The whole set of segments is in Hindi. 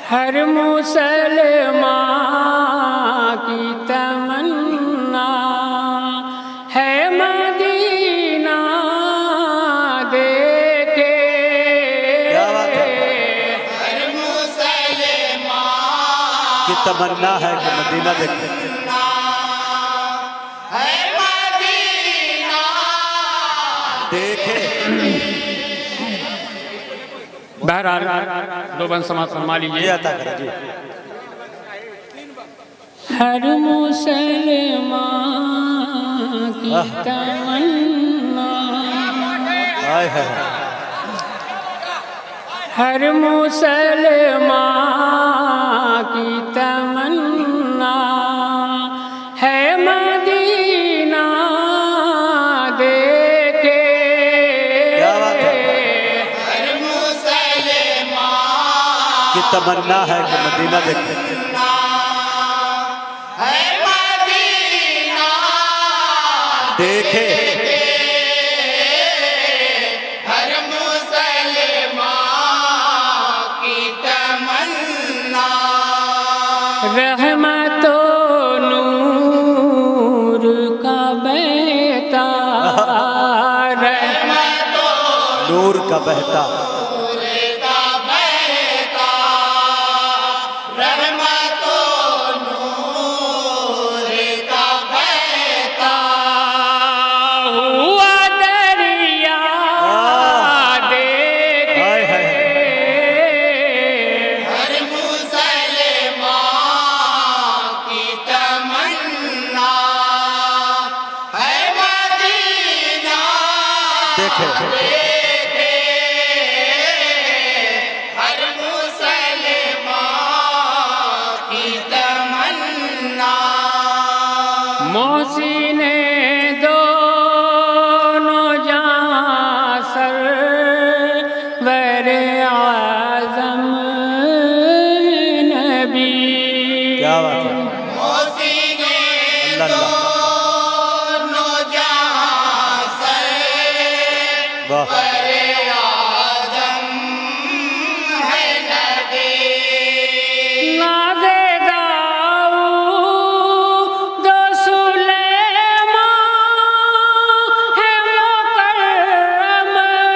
हर मुसलमान की तमन्ना है मदीना देखे। हर मुसलमान की तमन्ना है कि मदीना देखे। है मदीना देखे। बहरहाल दो बंद समाज फरमा लीजिए। जी। हर मुसलमान की तमन्ना, हर मुसलमान की तमन्ना है मदीना देखे। हर मुसलमान की तमन्ना है कि मदीना देखे। है मदीना देखे। हर मुसलमान की तमन्ना रहमतो नूर का बहता, रहमतो नूर का बहता, नूर का बहता, रहमतो नूर का बहता हुआ दरिया देखे। हर मुसलमान की तमन्ना है मदीना देखे। हर मुसलमान की तमन्ना मोहसिने दोनों जहां सरवर आज़म नबी। क्या बात है। मोहसिने अल्लाह दोनों जहां से वाह। आज़म है नबी। नाज़े दाऊद सुलेमान है मुकर्रम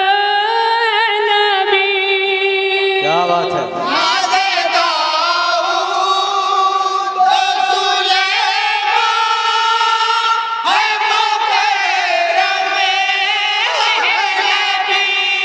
नबी। क्या बात है। नाज़े दाऊद सुलेमान है मुकर्रम नबी।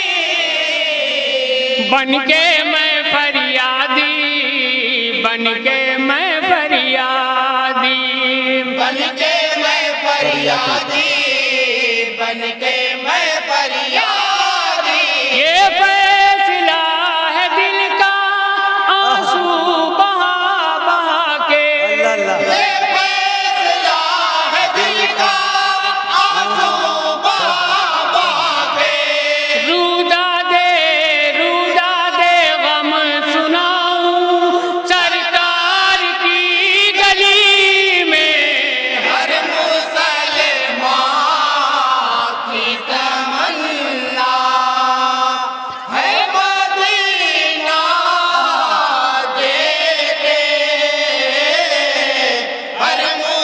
बनके मैं फरियादी, बनके मैं फरियादी, बनके मैं फरियादी, बनके मैं फरियादी। ये फैसला है दिल का आंसू बहा बहा के। अल्लाह ये फैसला है दिल का आंसू बहा बहा के। रूदा दे गम सुनाऊं सरकार की गली में। हर मुसलमान की तमन्ना है मदीना देखे। हर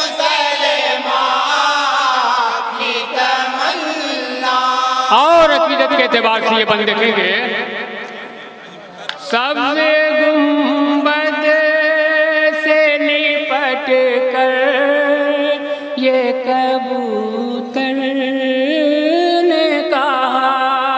मुसलमान की तमन्ना और अकीदत के एतबार से ये बंद देखेंगे। सबसे गुंबद से लिपट कर ये कबूतर ने कहा,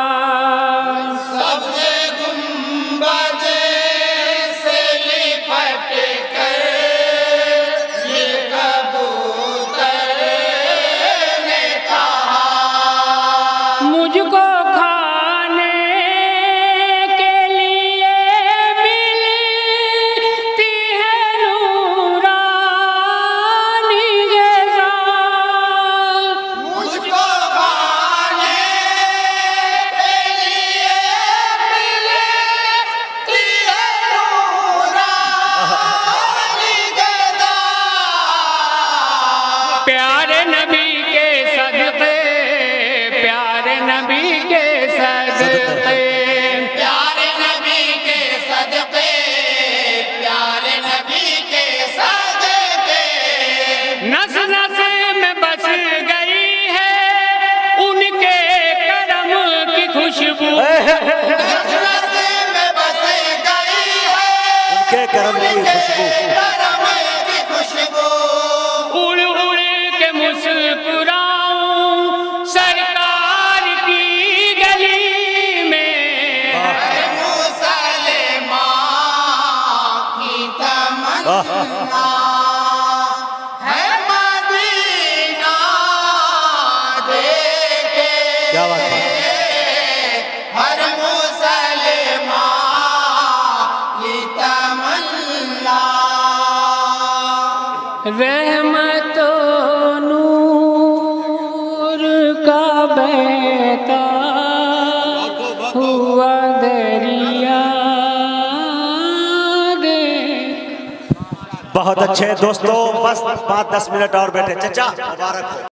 सबसे गुंबद से लिपट कर ये कबूतर ने कहा। मुझको खाने के लिए करम की खुशबू, करम की खुशबू, उड़ उड़ के मुस्कुराऊं सरकार की गली में। मुसलमान की तमन्ना है मदीना देखे। क्या बात है। हर मुसलमान की तमन्ना। रहमतो नूर का बहता हुआ दरिया दे। बहुत अच्छे दोस्तों, बस 5-10 मिनट और बैठे। चचा मुबारक हो।